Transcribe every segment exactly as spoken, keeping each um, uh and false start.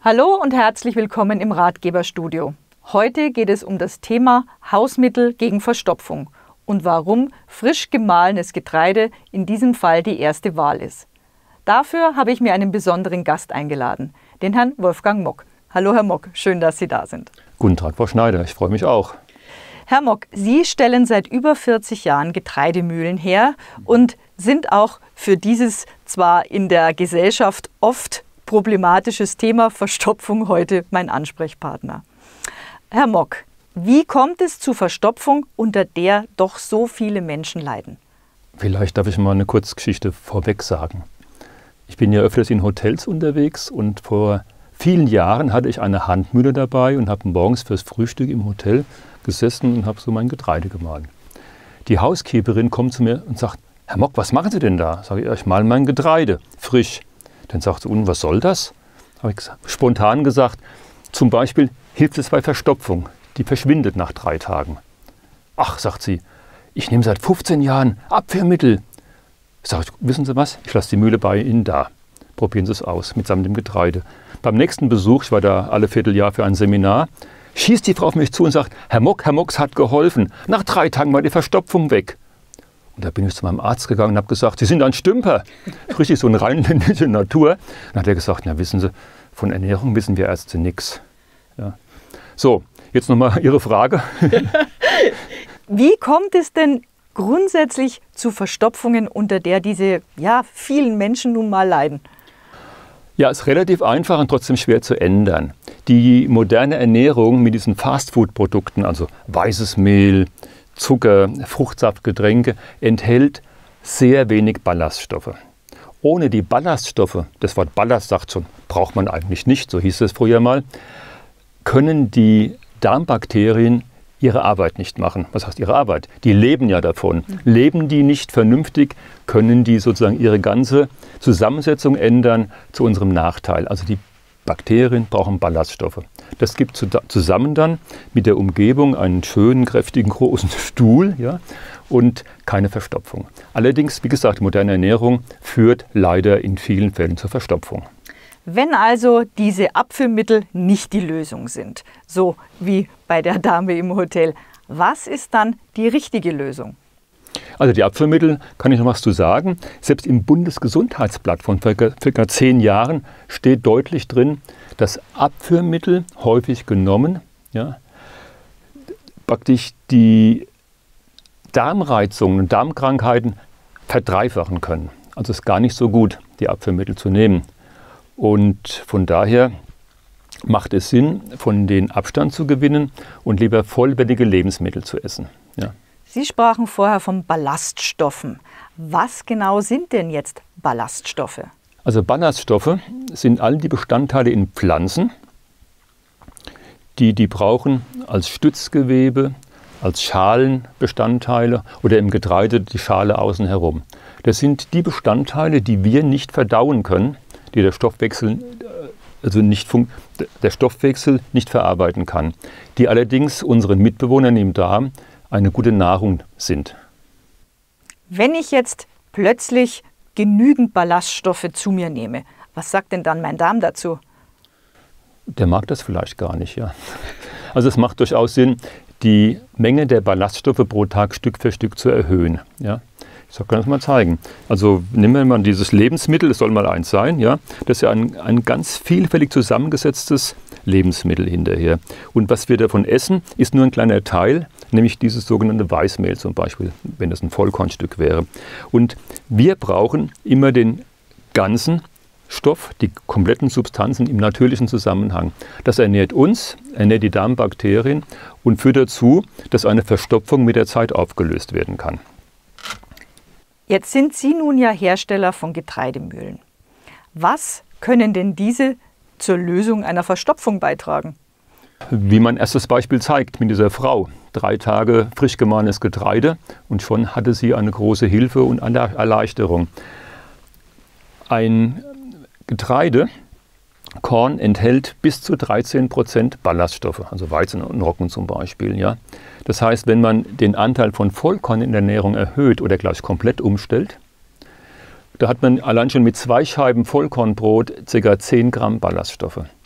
Hallo und herzlich willkommen im Ratgeberstudio. Heute geht es um das Thema Hausmittel gegen Verstopfung und warum frisch gemahlenes Getreide in diesem Fall die erste Wahl ist. Dafür habe ich mir einen besonderen Gast eingeladen, den Herrn Wolfgang Mock. Hallo Herr Mock, schön, dass Sie da sind. Guten Tag, Frau Schneider, ich freue mich auch. Herr Mock, Sie stellen seit über vierzig Jahren Getreidemühlen her und sind auch für dieses zwar in der Gesellschaft oft problematisches Thema Verstopfung heute mein Ansprechpartner. Herr Mock, wie kommt es zu Verstopfung, unter der doch so viele Menschen leiden? Vielleicht darf ich mal eine Kurzgeschichte vorweg sagen. Ich bin ja öfters in Hotels unterwegs und vor vielen Jahren hatte ich eine Handmühle dabei und habe morgens fürs Frühstück im Hotel gesessen und habe so mein Getreide gemahlen. Die Housekeeperin kommt zu mir und sagt: Herr Mock, was machen Sie denn da? Sag ich, ich male mein Getreide, frisch. Dann sagt sie, und was soll das? Habe ich spontan gesagt, zum Beispiel hilft es bei Verstopfung. Die verschwindet nach drei Tagen. Ach, sagt sie, ich nehme seit fünfzehn Jahren Abwehrmittel. Sag ich, wissen Sie was? Ich lasse die Mühle bei Ihnen da. Probieren Sie es aus, mitsamt dem Getreide. Beim nächsten Besuch, ich war da alle Vierteljahr für ein Seminar, schießt die Frau auf mich zu und sagt, Herr Mock, Herr Mock, es hat geholfen. Nach drei Tagen war die Verstopfung weg. Und da bin ich zu meinem Arzt gegangen und habe gesagt, Sie sind ein Stümper. Richtig so eine rheinländische Natur. Dann hat er gesagt, na wissen Sie, von Ernährung wissen wir Ärzte nichts. Ja. So, jetzt nochmal Ihre Frage. Wie kommt es denn grundsätzlich zu Verstopfungen, unter der diese ja, vielen Menschen nun mal leiden? Ja, ist relativ einfach und trotzdem schwer zu ändern. Die moderne Ernährung mit diesen Fastfood-Produkten, also weißes Mehl, Zucker, Fruchtsaftgetränke, enthält sehr wenig Ballaststoffe. Ohne die Ballaststoffe, das Wort Ballast sagt schon, braucht man eigentlich nicht, so hieß es früher mal, können die Darmbakterien ihre Arbeit nicht machen. Was heißt ihre Arbeit? Die leben ja davon. Mhm. Leben die nicht vernünftig, können die sozusagen ihre ganze Zusammensetzung ändern zu unserem Nachteil. Also die Bakterien brauchen Ballaststoffe. Das gibt zusammen dann mit der Umgebung einen schönen, kräftigen, großen Stuhl, ja, und keine Verstopfung. Allerdings, wie gesagt, moderne Ernährung führt leider in vielen Fällen zur Verstopfung. Wenn also diese Abführmittel nicht die Lösung sind, so wie bei der Dame im Hotel, was ist dann die richtige Lösung? Also die Abführmittel, kann ich noch was zu sagen. Selbst im Bundesgesundheitsblatt von circa zehn Jahren steht deutlich drin, dass Abführmittel häufig genommen, ja, praktisch die Darmreizungen und Darmkrankheiten verdreifachen können. Also es ist gar nicht so gut, die Abführmittel zu nehmen. Und von daher macht es Sinn, von denen Abstand zu gewinnen und lieber vollwertige Lebensmittel zu essen. Ja. Sie sprachen vorher von Ballaststoffen. Was genau sind denn jetzt Ballaststoffe? Also Ballaststoffe sind all die Bestandteile in Pflanzen, die die brauchen als Stützgewebe, als Schalenbestandteile oder im Getreide die Schale außen herum. Das sind die Bestandteile, die wir nicht verdauen können, die der Stoffwechsel, also nicht der Stoffwechsel nicht verarbeiten kann, die allerdings unseren Mitbewohnern im Darm eine gute Nahrung sind. Wenn ich jetzt plötzlich genügend Ballaststoffe zu mir nehme, was sagt denn dann mein Darm dazu? Der mag das vielleicht gar nicht, ja. Also es macht durchaus Sinn, die Menge der Ballaststoffe pro Tag Stück für Stück zu erhöhen. Ja. Ich kann das mal zeigen. Also nehmen wir mal dieses Lebensmittel, das soll mal eins sein, ja. Das ist ja ein, ein ganz vielfältig zusammengesetztes Lebensmittel hinterher. Und was wir davon essen, ist nur ein kleiner Teil, nämlich dieses sogenannte Weißmehl zum Beispiel, wenn das ein Vollkornstück wäre. Und wir brauchen immer den ganzen Stoff, die kompletten Substanzen im natürlichen Zusammenhang. Das ernährt uns, ernährt die Darmbakterien und führt dazu, dass eine Verstopfung mit der Zeit aufgelöst werden kann. Jetzt sind Sie nun ja Hersteller von Getreidemühlen. Was können denn diese zur Lösung einer Verstopfung beitragen? Wie mein erstes Beispiel zeigt mit dieser Frau. Drei Tage frisch gemahlenes Getreide und schon hatte sie eine große Hilfe und eine Erleichterung. Ein Getreide, Korn, enthält bis zu dreizehn Prozent Ballaststoffe, also Weizen und Roggen zum Beispiel. Ja. Das heißt, wenn man den Anteil von Vollkorn in der Ernährung erhöht oder gleich komplett umstellt, da hat man allein schon mit zwei Scheiben Vollkornbrot ca. zehn Gramm Ballaststoffe.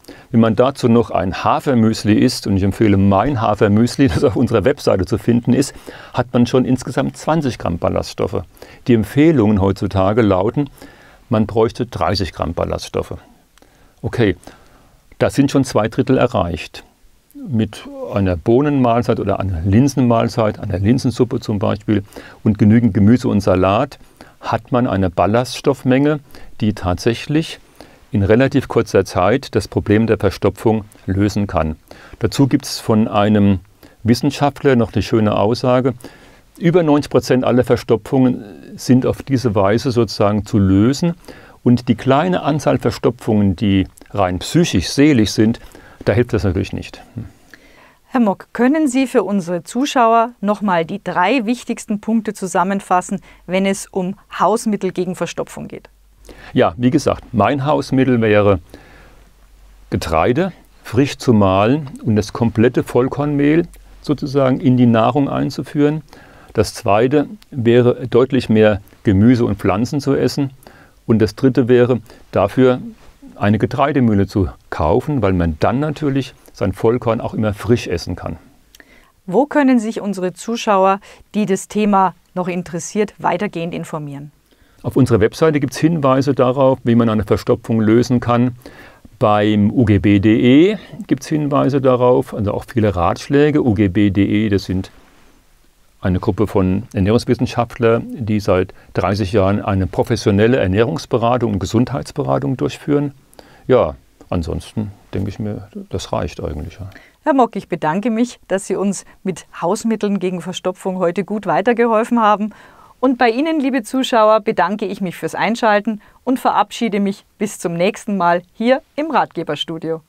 Wenn man dazu noch ein Hafermüsli isst, und ich empfehle mein Hafermüsli, das auf unserer Webseite zu finden ist, hat man schon insgesamt zwanzig Gramm Ballaststoffe. Die Empfehlungen heutzutage lauten, man bräuchte dreißig Gramm Ballaststoffe. Okay, da sind schon zwei Drittel erreicht. Mit einer Bohnenmahlzeit oder einer Linsenmahlzeit, einer Linsensuppe zum Beispiel und genügend Gemüse und Salat hat man eine Ballaststoffmenge, die tatsächlich in relativ kurzer Zeit das Problem der Verstopfung lösen kann. Dazu gibt es von einem Wissenschaftler noch eine schöne Aussage. Über neunzig Prozent aller Verstopfungen sind auf diese Weise sozusagen zu lösen. Und die kleine Anzahl Verstopfungen, die rein psychisch, seelisch sind, da hilft das natürlich nicht. Herr Mock, können Sie für unsere Zuschauer nochmal die drei wichtigsten Punkte zusammenfassen, wenn es um Hausmittel gegen Verstopfung geht? Ja, wie gesagt, mein Hausmittel wäre Getreide frisch zu mahlen und das komplette Vollkornmehl sozusagen in die Nahrung einzuführen. Das zweite wäre deutlich mehr Gemüse und Pflanzen zu essen. Und das dritte wäre dafür eine Getreidemühle zu kaufen, weil man dann natürlich sein Vollkorn auch immer frisch essen kann. Wo können sich unsere Zuschauer, die das Thema noch interessiert, weitergehend informieren? Auf unserer Webseite gibt es Hinweise darauf, wie man eine Verstopfung lösen kann. Beim U G B punkt de gibt es Hinweise darauf, also auch viele Ratschläge. U G B punkt de, das sind eine Gruppe von Ernährungswissenschaftlern, die seit dreißig Jahren eine professionelle Ernährungsberatung und Gesundheitsberatung durchführen. Ja, ansonsten denke ich mir, das reicht eigentlich. Herr Mock, ich bedanke mich, dass Sie uns mit Hausmitteln gegen Verstopfung heute gut weitergeholfen haben. Und bei Ihnen, liebe Zuschauer, bedanke ich mich fürs Einschalten und verabschiede mich bis zum nächsten Mal hier im Ratgeberstudio.